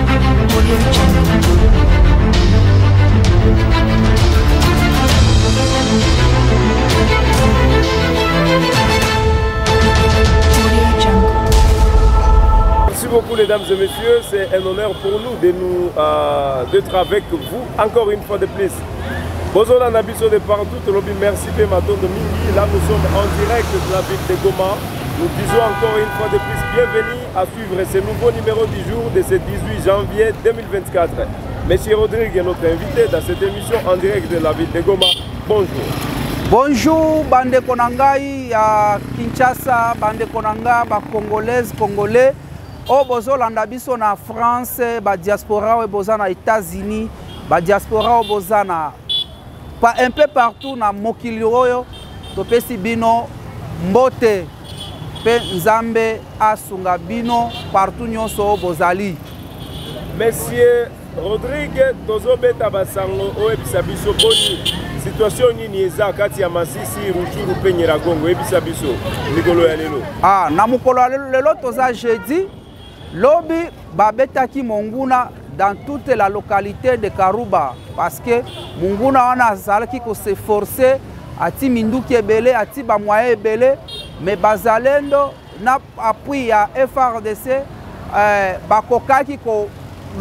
Merci beaucoup mesdames et messieurs, c'est un honneur pour nous d'être avec vous encore une fois de plus. Bonjour à Nabiso de partout, merci Pématon de Mingi. Là nous sommes en direct de la ville de Goma. Nous disons encore une fois de plus bienvenue à suivre ce nouveau numéro du jour de ce 18 janvier 2024. Monsieur Rodrigue est notre invité dans cette émission en direct de la ville de Goma. Bonjour. Bonjour, bande konangai ya Kinshasa, bande konanga ba congolaise, congolais. O bozo landa biso na France, ba diaspora o boza na États-Unis, ba diaspora o boza na un peu partout na mokili oyo to pesi bino mbote pe nzambe asunga bino partout nyonso bozali. Monsieur Rodrigue tozobeta basango o ebisa biso boni situation nini eza kati ya Masisi Ruchuru pe Nyiragongo ebisa biso mikolo ya lelo. Na mokolo ya lelo toza jeudi lobi babetaki monguna dans toute la localité de Karuba parce que monguna wana azalaki ko se forcer ati minduki ebele ati ba moyen ebele mais bazalendo na appui ya FRDC bakokaki ko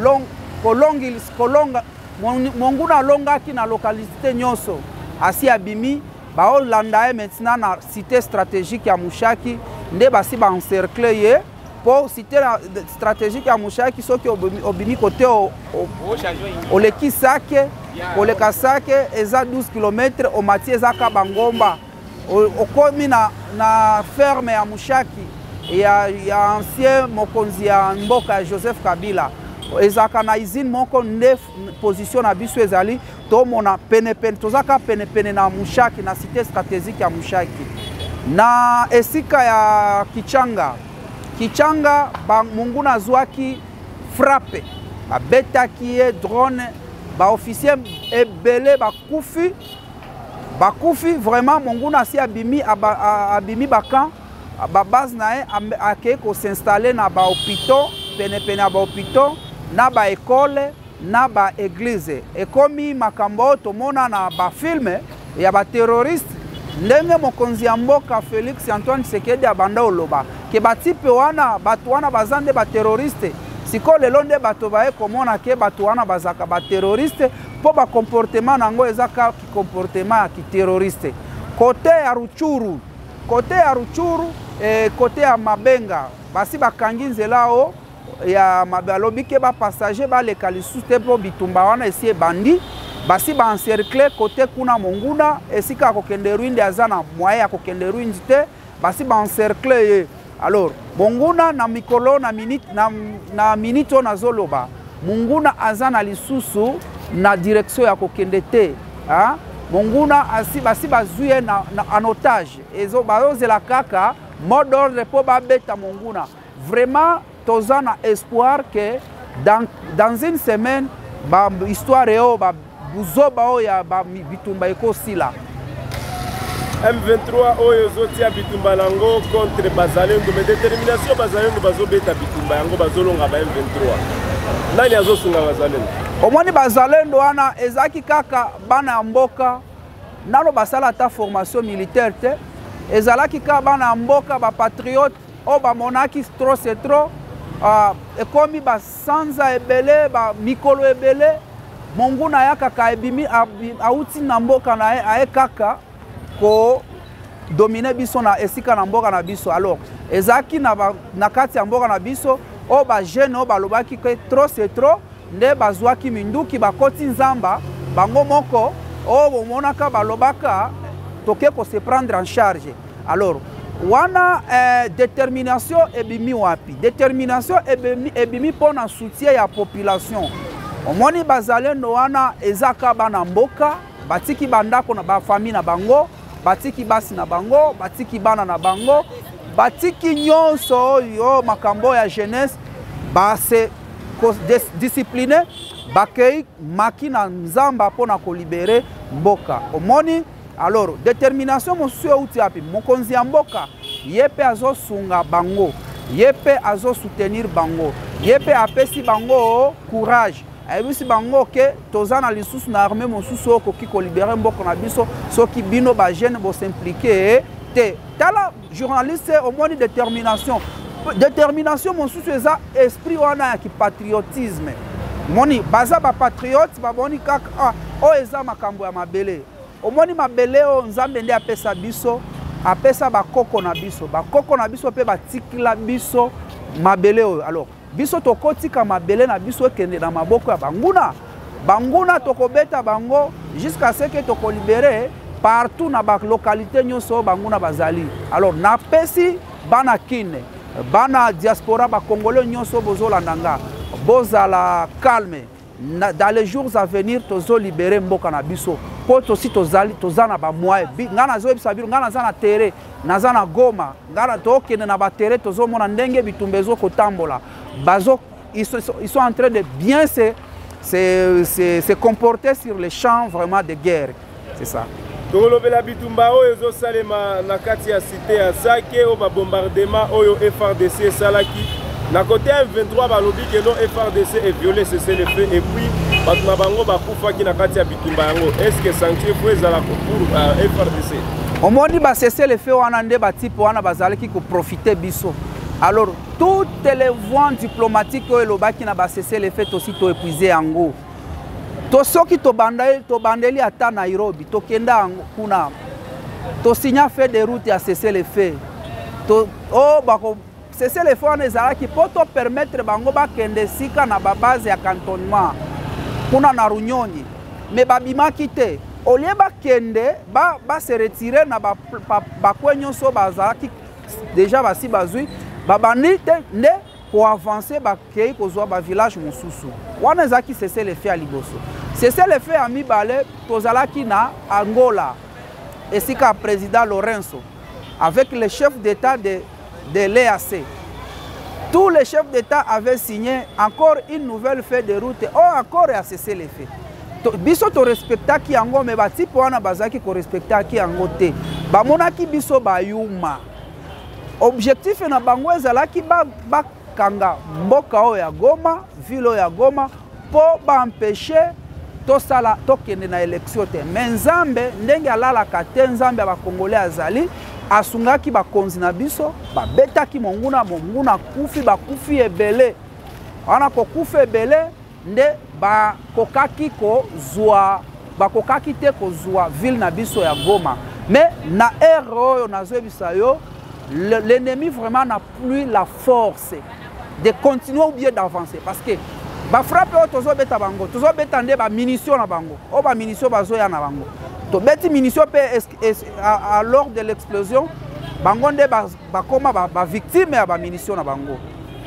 longa monguna longaki na localité nyonso asi abimi bao landa maintenant na cité stratégique ya Mushaki nde basi ba encercler ye pour cité stratégique ya Mushaki soki obimi côté o lekisake o lekasake eza 12 km o mati eza ka bangomba o komi na ferme ya Mushaki ya ancien mokonzi ya mboka Joseph Kabila ezaka na usine moko nde position na biso ezali to mona penepene tozaka penepene na Mushaki na cité stratégique ya Mushaki na esika ya Kichanga monguna zwaki frappe babetaki ye drone ba officier ebele bakufi vraiment monguna si abimi bakan ba base na ye ake ko s'installer na ba hôpital penepene na ba hôpital na ba école na ba église ekomi makambo tomona na ba filme ya ba terroriste ndenge mokonzi ya mboka Félix Antoine Tshisekedi abanda oloba ke batipe wana batu wana bazande ba terroriste siko lelo nde bato bae komona ke batu wana bazaka ba terroriste po ba comportement nango ezaka ki comportement ki terroriste côté ya Ruchuru côté ya Mabenga basi bakangi nzela o ya mabalobi ke ba passager ba leka lisusu te po bitumba wana esi bandi basi ba encercler côté kuna monguna esika kokende ruinde azana moyen ya kokende ruinde te basi ba encercler ye alors monguna na mikolo na minute na zoloba monguna azana lisusu na direction ya kokende te monguna basi bazuye na en otage ezo bazela kaka mot d'ordre po ba beta monguna vraiment toza na espoir que dans une semaine ba histoire yo ba buzoba oya ba bitumba ekosila M23 oyo zotia bitumba nango contre bazalendo mais détermination bazalendo bazobeta bitumba yango bazolonga ba M23 nani azosunga bazalendo omoni bazalendo wana ezaki kaka bana ya mboka nalo basala ta formation militaire te ezalaki kaka bana ya mboka ba patriote o ba monaki trop ekomi ba sanza ebele ba mikolo ebele monguna ya kaka ebimi auti na mboka na aye kaka ko dominer biso na esika na mboka na biso alors ezaki na kati ya mboka na biso o ba jeune o balobaki ke trop nde bazwaki minduki bakoti nzamba bango moko o bomonaka balobaka toke ko se prendre en charge alors wana détermination ebimi wapi détermination ebimi pona soutien ya population omoni bazalendo wana ezaka bana mboka batiki bandako na ba famille na bango batiki basi na bango batiki bana na bango batiki nyonso yo makambo ya jeunesse base discipliné bakei makina nzamba pona ko libérer mboka omoni alors détermination mosusu euti api mokonzi ya mboka yepe azo sunga bango yepe azo soutenir bango Yepe apesi bango courage. Ayebisi bango ke tozana lisusu na armée mosusu okoki ko libérer mboko na biso soki bino ba jeune bo s'impliquer te. Tala journaliste au moins de détermination. Détermination mosusu eza esprit wana ya ki patriotisme. Moni baza ba patriote ba boni kaka o eza makambo ya mabele. Omoni mabele o nzambe nde apesa biso, apesa ba koko na biso. Ba koko na biso pe ba tikila biso mabele o. Alors biso tokotika mabele na biso kende na maboko ya banguna. Banguna tokobeta bango jusqu'à ce que toko libérer partout na ba localité nyonso banguna bazali. Alors na pesi bana kine, bana diaspora ba congolais nyonso bozolandanga. Bozala calme. Dans les jours à venir tozo libérer mboka na biso. Po tosi tozali tozana ba moye. Ngana zo ebisa biro ngana zana terre, nazana Goma, ngana tokene na ba terre tozo mona ndenge bitumbezo kotambola. Bazo, ils sont en train de bien se comporter sur les champs vraiment de guerre. C'est ça. Tolobela bitumba oyo ezo salema na kati ya cité ya Sake o ba bombardement oyo FRDC salaki. Na côté M23 balobi que non FRDC est violé cessez le feu et puis batuna bango bakufa ki na kati ya bitumba yango. Est-ce que sanctuaire faut ezala pour FRDC? Omoni ba cessez le feu wana nde ba type wana bazalaki ko profiter biso. Alors, toutes les voies diplomatiques qui ont cessé les faits aussi to épuisé en gros. To soki to bandeli ata Nairobi, to kenda kuna. To signa fait des routes à cesser les faits. To bako cesser les faits on qui peut te permettre bango ba kende sika na ba base ya cantonnement. Kuna na Runyonyi. Mais babima kité. Au lieu ba kende ba se retirer na ba kwenyo so bazaki déjà basi bazui. Babani ne pour avancer bakei kozwa ba village mosusu. Wana zaki cesser les faits à Liboso. Cesser les faits à Mibale tozalaki na Angola. Et si ka président Lorenzo avec le chef d'état de l'EAC. Tous les chefs d'état avaient signé encore une nouvelle feuille de route ou encore à cesser les faits. Biso to respecta ki yango me ba tipo wana bazaki ko respecta ki yango te. Ba monaki biso ba yuma. Objectif na bango ezalaki ba kanga mboka o ya Goma, ville ya Goma po ba empêcher to sala to kende na élection te. Mais Nzambe ndenge alalaka te Nzambe ba Congolais azali asungaki ba konzi na biso ba betaki monguna kufi ba kufi ebele. Wana ko kufi ebele nde ba kokaki ko zwa ba kokaki te ko zwa ville na biso ya Goma. Mais na ero yo nazo bisayo l'ennemi vraiment n'a plus la force de continuer ou bien d'avancer parce que ba frappe tozo beta bango tozo beta nde ba munition na bango o ba munition bazo ya na bango to beti munition pe à lors de l'explosion bango nde ba koma ba victime ya ba munition na bango.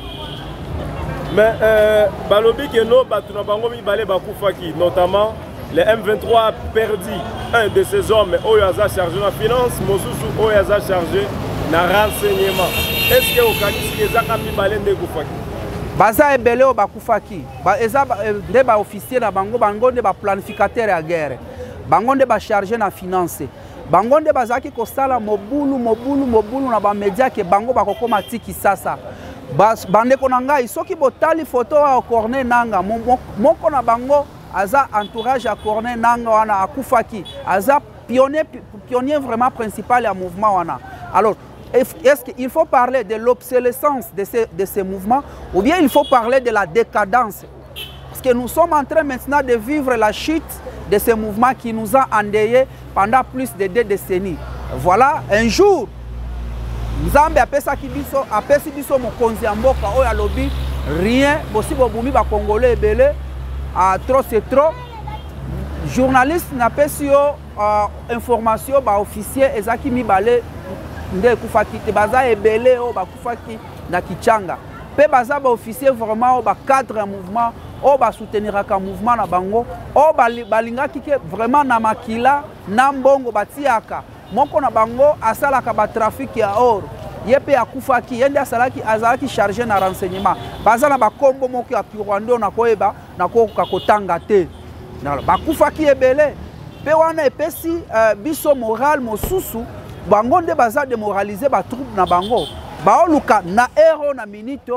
Mais balobi que no batuna bango mi balé ba kufaki notamment le M23 a perdu un de ses hommes oyo aza chargé na finance mosusu oyo aza chargé na renseignement. Est-ce que okanisi ezaka mibale nde kufaki? Baza ebele o bakufaki. Ba eza nde ba officier na bango nde ba planificateur ya guerre. Bango nde ba chargé na finance. Bango nde bazaki ko sala mobulu na ba media ke bango bakokoma tiki sasa. Bande ko nanga isoki botali photo wa Corneille Nanga moko na bango aza entourage à Corneille Nanga wana akufaki. Aza pionnier vraiment principal ya mouvement wana. Alors est-ce qu'il faut parler de l'obsolescence de ces mouvements ou bien il faut parler de la décadence? Parce que nous sommes en train maintenant de vivre la chute de ces mouvements qui nous ont endeuillés pendant plus de 2 décennies. Voilà, un jour, Nzambe apesi biso mokonzi ya mboka oyo alobi rien possible bumi ba Congolais ebele trop c'est trop. Journaliste napesi yo information ba officier ezaki mibale nde kufaki te baza ebele o bakufaki na Kichanga pe baza ba officier vraiment o ba cadre mouvement o ba souteniraka mouvement na bango o balingaki ke vraiment na makila na mbongo batiaka moko na bango asalaka ba trafic ya or yepe akufaki yende azalaki chargé na renseignement baza na ba kombo moko ya Rwanda na koyeba na koka kotanga te bakufaki ebele pe wana epesi biso moral mosusu bango nde baza démoraliser ba troupe na bango baoluka na ero na minito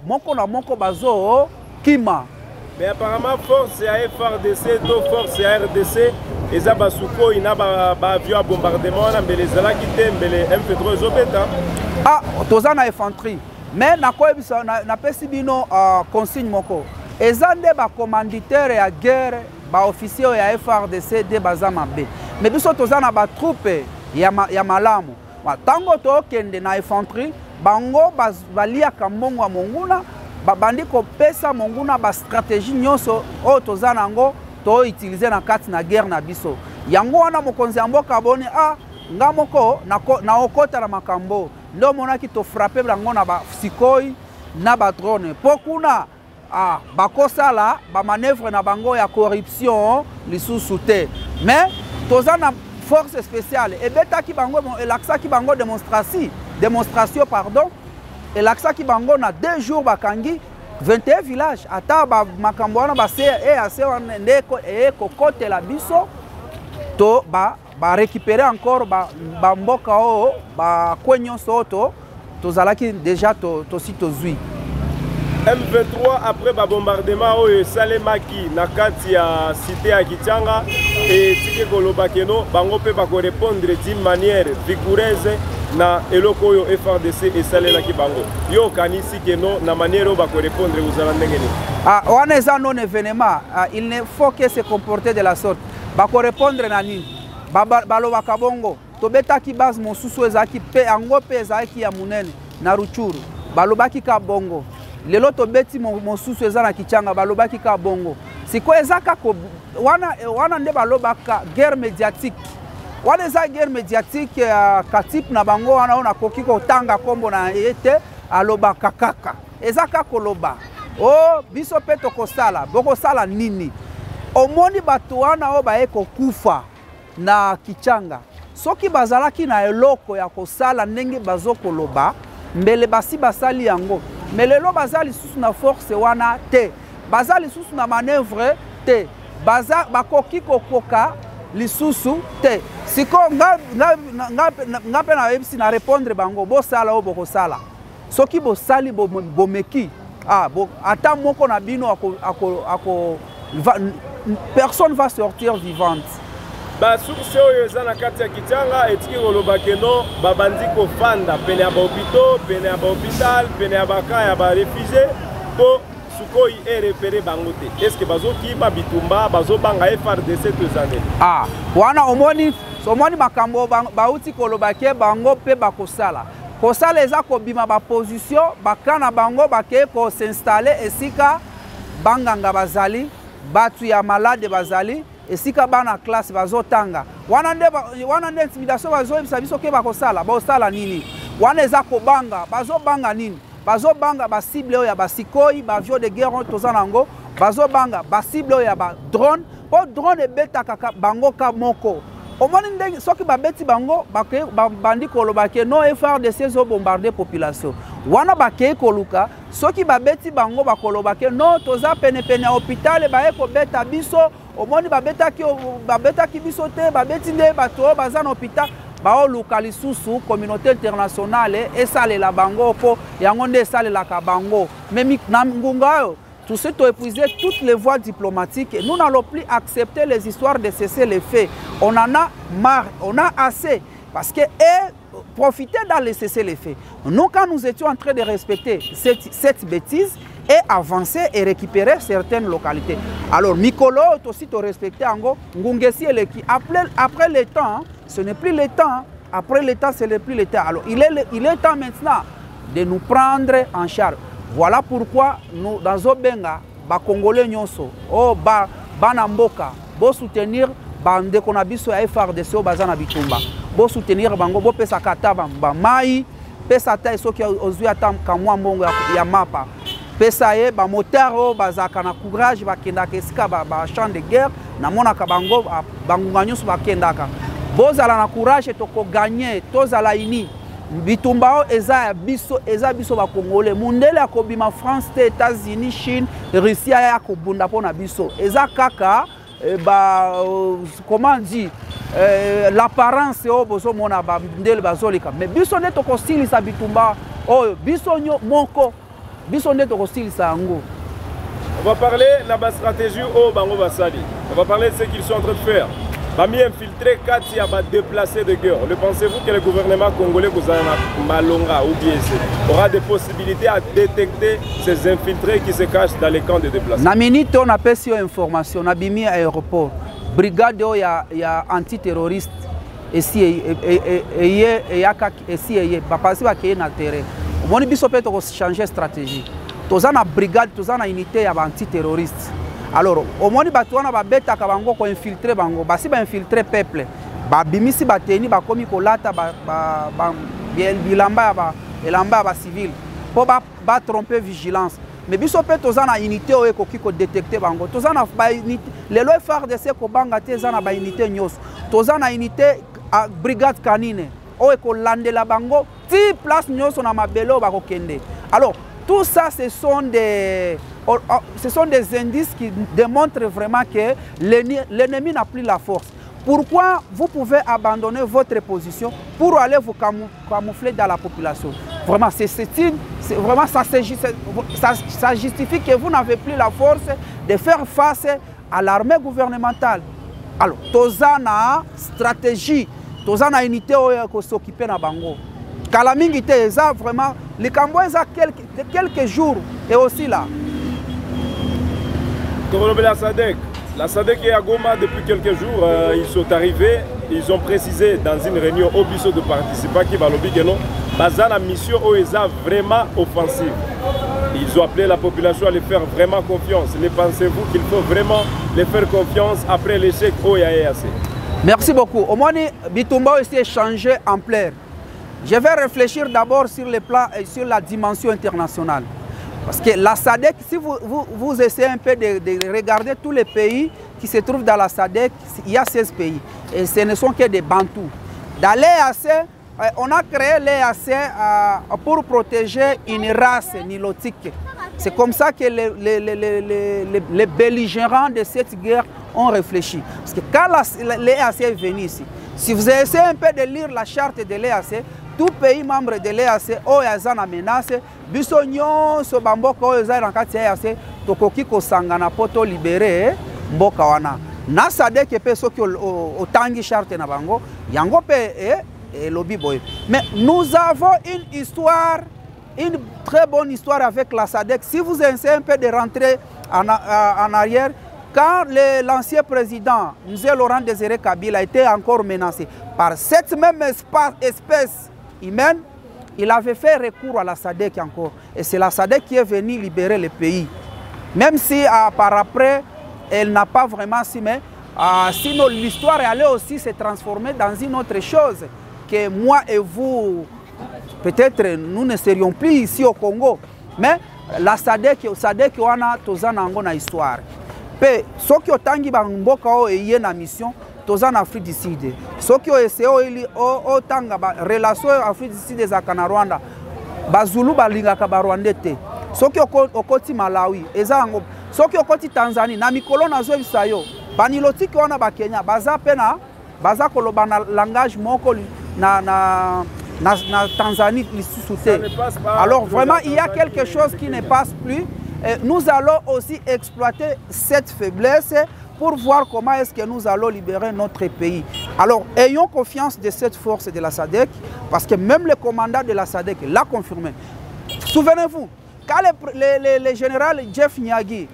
moko na moko bazo kima. Mais apparemment force à FRDC to force à RDC eza basuko ina ba avion à bombardement na mbele zala kite mbele M23 zobeta. Ah, toza na infanterie. Mais na koyebisa na pesi bino consigne moko. Eza nde ba commanditaire ya guerre ba officier ya FRDC de bazama B. Mais biso toza na ba troupe ya malamu. Tango to kende na infanterie bango baliaka mbongo ya monguna bandi kopesa monguna ba stratégie nyonso o toza nango to utiliser na kati na guerre na biso. Yango wana mokonzi ya mboka boni nga moko na okota na makambo ndo monaki to frapper bango na ba sikoi na ba drone pokuna bakosala ba manœuvre na bango ya corruption lisusu te. Mais toza na force spéciale ebetaki bango elaksaki bango démonstration pardon elaksaki bango na 2 jours bakangi 21 villages ata makambo wana ase wana ndeko ekokotela biso to récupérer encore mboka oyo bakwe nyonso oyo tozalaki déjà tosi tozwi. M23 après ba bombardement oyo salemaki na kati ya cité ya Kichanga et tike koloba keno bango pe ba ko répondre d'une manière vigoureuse na eloko oyo FRDC et salelaki bango. Yo kanisi keno na manière oyo ba ko répondre uzala ndenge ni. Wana eza non événement, il ne faut que se comporter de la sorte. Ba ko répondre na nini? Balobaka bongo tobetaki base mosusu ezaki pe yango pe ezaki ya munene na Ruchuru balobaki ka bongo. Lelo tobeti mosusu eza na Kichanga balobaki ka bongo. Siko ezaka ko wana nde balobaka guerre médiatique. Wana eza guerre médiatique ka type na bango wana ona koki ko tanga kombo na ete alobaka kaka. Ezaka koloba. Biso pe tokosala, bokosala nini? Omoni bato wana o baye kokufa na Kichanga. Soki bazalaki na eloko ya kosala ndenge bazokoloba, mbele basi basali yango. Mais lelo bazali sous na force wana te. Bazali sous na manœuvre te. Bakoki kokoka lisusu te. Siko nga na ebisi na répondre bango bo sala o boko sala. Soki bo sali bomeki. Ata moko na bino personne va sortir vivante. Source oyo eza na kati ya Kichanga etiki koloba keno babandi kofanda pene ya bahôpitaux, pene ya bahôpital, pene ya baka ya barefugie po sukoi repere bango te. Est-ce que bazokima bitumba bazobanga FRDC tozane? Wana omoni makambo bauti koloba ke bango pe bakosala. Kosala eza kobima ba position bakana bango bake ko s'installer esika banganga bazali, batu ya malade bazali. Esika bana classe bazotanga wana nde intimidation bazoyebisa biso ke bakosala bosala nini wana eza kobanga bazobanga nini bazobanga basible oyo ya basikoi bavio de guerre toza nango bazobanga basible oyo ya badrone po drone ebetaka bango ka moko omoni ndenge soki babeti bango bandi koloba ke no FRDC zo bombarder population wana bakei koluka soki babeti bango bakoloba ke no toza pene ya hôpital baye kobeta biso omoni babetaki biso te babeti nde bato baza na hôpital baoluka lisusu communauté internationale esalela bango po yango nde esalelaka bango mais na ngunga oyo tout ce qui épuisé toutes les voies diplomatiques, nous n'allons plus accepter les histoires de cesser les faits. On en a marre, on a assez. Parce que profiter d'aller cesser les faits. Nous, quand nous étions en train de respecter cette bêtise et avancer et récupérer certaines localités. Alors, Mikolo est aussi respecté en gros. Ngungesi et l'équipe. Après le temps, ce n'est plus le temps. Après le temps, ce n'est plus le temps. Alors, il est temps maintenant de nous prendre en charge. Voilà pourquoi nous, dans Obenga, les Congolais nyonso, bana mboka, bo soutenir bande konabiso ya FRDC bazana bitumba. Bo soutenir bango, bo pesa kata ba mai, pesa ta soki ozwi atam kamwa mbongo ya mapa. Pesa ye ba motaro bazaka na courage bakenda kesika ba champ de guerre, na mona ka bango bangunga nyonso bakendaka. Bozala na courage toko gagner, tozala ini. Bitumba eza biso ba Congolais mundele akobima France te États-Unis Chine Russie ya kobunda pona biso eza kaka comment dire l'apparence o bozo mona ba ndele bazolika mais biso ne to kosilisa bitumba oyo biso moko biso nde tokosilisa yango. On va parler de la stratégie au Bango Basali. On va parler de ce qu'ils sont en train de faire. Parmi infiltrés, Katia va déplacer de guerre. Le pensez-vous que le gouvernement congolais Malonga ou BSC aura des possibilités à détecter ces infiltrés qui se cachent dans les camps de déplacement? Na minute on a perçu information, on a bimi à l'aéroport. Brigade il y a antiterroriste ici et y a ici va passer à qui na terrain. On a biso peut changer stratégie. Tous en brigade, tous en unité à antiterroriste. Alors, au moins, on a bêta kabango ko infiltrer bango, basi ba infiltrer peuple. Ba bimisi ba teni ba komi ko lata bilamba ba civil. Pour ba tromper vigilance. Mais biso pe tozana unité o ekoki ko détecter bango. Tozana ba unité, les lois phare de ce ko banga te zana ba unité nyos. Tozana unité a brigade canine. O eko landela bango, ti place nyos na mabelo ba ko kende. Alors, tout ça, ce sont des indices qui démontrent vraiment que l'ennemi n'a plus la force. Pourquoi vous pouvez abandonner votre position pour aller vous camoufler dans la population? Vraiment, ça justifie que vous n'avez plus la force de faire face à l'armée gouvernementale. Alors, tozana stratégie, tozana unité qui s'occupe de Bango. Kalamingite, vraiment, les Cambouais ont quelques jours et aussi là. La SADC est à Goma depuis quelques jours. Ils sont arrivés, ils ont précisé dans une réunion au bureau de participants qui va lobby que non, la mission OESA vraiment offensive. Ils ont appelé la population à les faire vraiment confiance. Ne pensez-vous qu'il faut vraiment les faire confiance après l'échec OEAC? Merci beaucoup. Au moins, Bitumba aussi échangé en plein. Je vais réfléchir d'abord sur le plan et sur la dimension internationale. Parce que la SADC, si vous essayez un peu de regarder tous les pays qui se trouvent dans la SADC, il y a 16 pays. Et ce ne sont que des Bantous. Dans l'EAC, on a créé l'EAC pour protéger une race nilotique. C'est comme ça que les belligérants de cette guerre ont réfléchi. Parce que quand l'EAC est venu ici, si vous essayez un peu de lire la charte de l'EAC, tout pays membre de l'EAC oyo na menace biso nyonso bamboka oyo za na kati ya EAC tokoki kosangana poto libérer mboka wana na SADC pe soki otangi charte na bango yango pe lobby boy. Mais nous avons une histoire, une très bonne histoire avec la SADC. Si vous essayez un peu de rentrer en arrière, quand l'ancien président M. Laurent Désiré Kabila était encore menacé par cette même espèce humaine, il avait fait recours à la SADC encore. Et c'est la SADC qui est venue libérer le pays. Même si par après, elle n'a pas vraiment si, mais sinon l'histoire est allée aussi se transformer dans une autre chose. Que moi et vous, peut-être nous ne serions plus ici au Congo. Mais la SADC wana tozana ngo na histoire. Pe soki otangi bamboka o eye na mission tozana Afrique du Sud. Soki o esseo ili o tanga ba relation Afrique du Sud za kana Rwanda. Bazulu balingaka ba Rwandete. Soki okoti Malawi ezango. Soki okoti Tanzanie na mikolo nazo bisayo. Banilotiki wana ba Kenya baza pena baza koloba na langage moko na Tanzanie. Alors vraiment il y a quelque chose qui ne passe plus. Et nous allons aussi exploiter cette faiblesse pour voir comment est-ce que nous allons libérer notre pays. Alors, ayons confiance de cette force de la SADC, parce que même le commandant de la SADC l'a confirmé. Souvenez-vous, quand le général Jeff Nyagi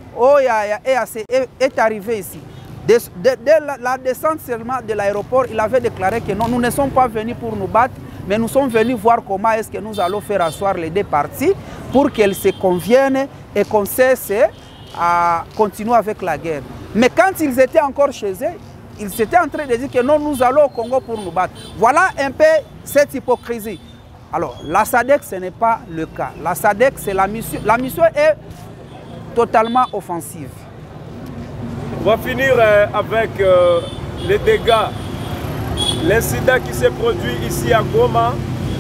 est arrivé ici, dès la descente seulement de l'aéroport, il avait déclaré que non, nous ne sommes pas venus pour nous battre, mais nous sommes venus voir comment est-ce que nous allons faire asseoir les deux parties pour qu'elles se conviennent et qu'on cesse à continuer avec la guerre. Mais quand ils étaient encore chez eux, ils étaient en train de dire que non, nous allons au Congo pour nous battre. Voilà un peu cette hypocrisie. Alors, la SADC, ce n'est pas le cas. La SADC, c'est la mission. La mission est totalement offensive. On va finir avec les dégâts. L'incident qui s'est produit ici à Goma,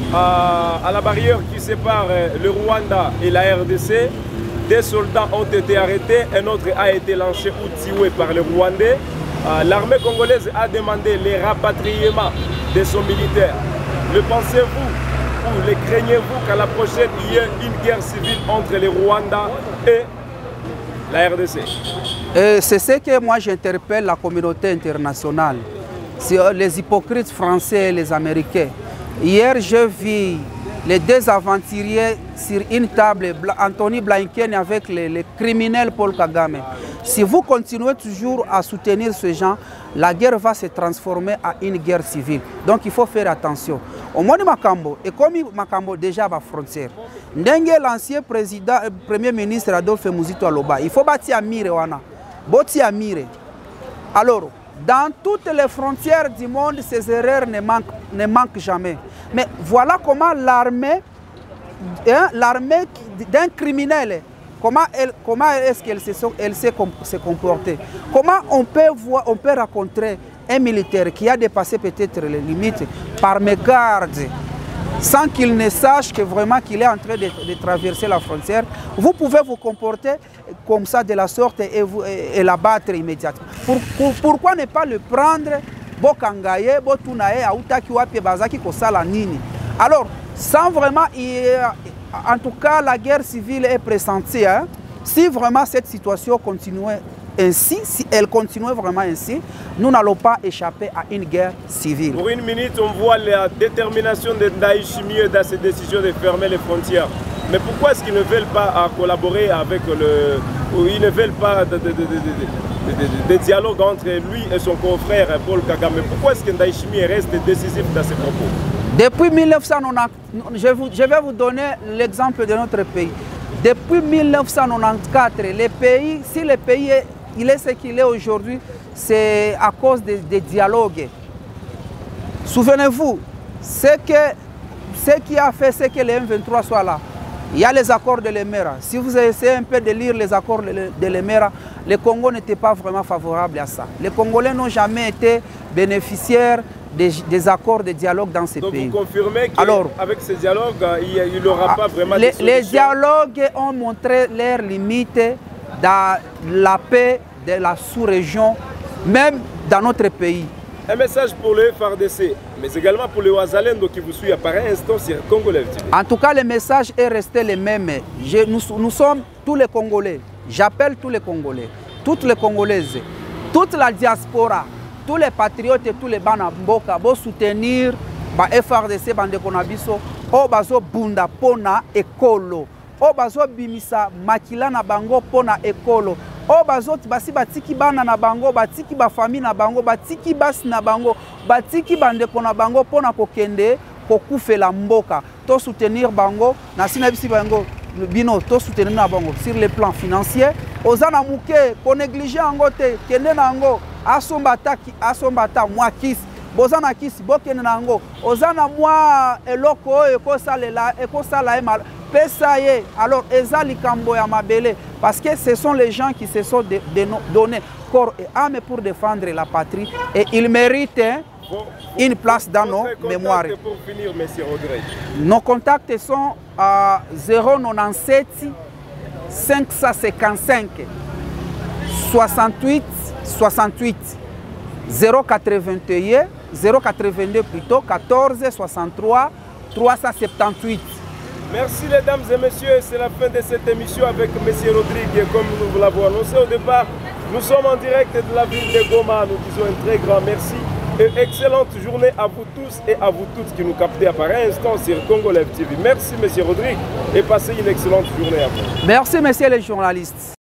à la barrière qui sépare le Rwanda et la RDC. Des soldats ont été arrêtés, un autre a été lancé ou tué par les Rwandais. L'armée congolaise a demandé le rapatriement de son militaire. Le pensez-vous ou les craignez-vous qu'à la prochaine il y ait une guerre civile entre les Rwanda et la RDC? C'est ce que moi j'interpelle la communauté internationale. C'est les hypocrites français et les Américains. Hier, je vis les deux aventuriers sur une table, Anthony Blinken avec les criminels Paul Kagame. Si vous continuez toujours à soutenir ces gens, la guerre va se transformer en une guerre civile. Donc il faut faire attention. Au moins Makambo, et comme Makambo déjà à la frontière, l'ancien premier ministre Adolphe Muzito Aloba, il faut bâtir à Mire. Alors, dans toutes les frontières du monde, ces erreurs ne manquent jamais. Mais voilà comment l'armée d'un criminel, comment est-ce qu'elle sait se comporter. Comment on peut rencontrer un militaire qui a dépassé peut-être les limites par mégarde, sans qu'il ne sache que vraiment qu'il est en train de traverser la frontière. Vous pouvez vous comporter comme ça de la sorte et l'abattre immédiatement. Pourquoi ne pas le prendre, bokangaye, botunaye, autaki wapi bazaki kosala nini? Alors, sans vraiment, en tout cas, la guerre civile est pressentie. Hein? Si vraiment cette situation continuait ainsi, si elle continuait vraiment ainsi, nous n'allons pas échapper à une guerre civile. Pour une minute, on voit la détermination de Ndayishimiye dans ses décisions de fermer les frontières. Mais pourquoi est-ce qu'ils ne veulent pas collaborer avec ou ils ne veulent pas de dialogue entre lui et son confrère Paul Kagame? Pourquoi est-ce que Ndayishimiye reste décisif dans ses propos? Depuis 1994, je vais vous donner l'exemple de notre pays. Depuis 1994, si le pays il est ce qu'il est aujourd'hui, c'est à cause des dialogues. Souvenez-vous, ce qui a fait que le M23 soit là, il y a les accords de l'Emera. Si vous essayez un peu de lire les accords de l'Emera, le Congo n'était pas vraiment favorable à ça. Les Congolais n'ont jamais été bénéficiaires des accords de dialogue dans ces pays. Donc vous confirmez qu'avec ces dialogues, il n'y aura pas vraiment de solution? Les dialogues ont montré leurs limites dans la paix de la sous-région, même dans notre pays. Un message pour le FARDC, mais également pour les Ouazalendo qui vous suivent par instant sur Congo Live TV. En tout cas, le message est resté le même. Nous sommes tous les Congolais. J'appelle tous les Congolais, toutes les Congolaises, toute la diaspora, tous les patriotes et tous les banamboka pour soutenir le FARDC bandekonabiso o bazo bunda pona ekolo o bazo bimisa makila na bango pona ekolo o bazo basi batiki bana na bango batiki ba famille na bango batiki basi na bango batiki bandeko na bango pona kokende kokufela mboka to soutenir bango na sina bisi bango bino to soutenir na bango sur le plan financier ozana muke ko négliger ango te kende na ango asombata mwa kisi bozana kisi bokende na ango ozana mwa eloko ekosala emal pesa ye alors eza likambo ya mabele parce que ce sont les gens qui se sont donnés corps et âme pour défendre la patrie et ils méritent une place dans nos mémoires. Pour finir, monsieur Rodrigue. Nos contacts sont à 097 555 68 68 081 082 plutôt 14 63 378. Merci mesdames et messieurs, c'est la fin de cette émission avec M. Rodrigue. Comme nous vous l'avons annoncé au départ, nous sommes en direct de la ville de Goma. Nous disons un très grand merci et excellente journée à vous tous et à vous toutes qui nous captez à par instant sur Congo Live TV. Merci M. Rodrigue et passez une excellente journée à vous. Merci messieurs les journalistes.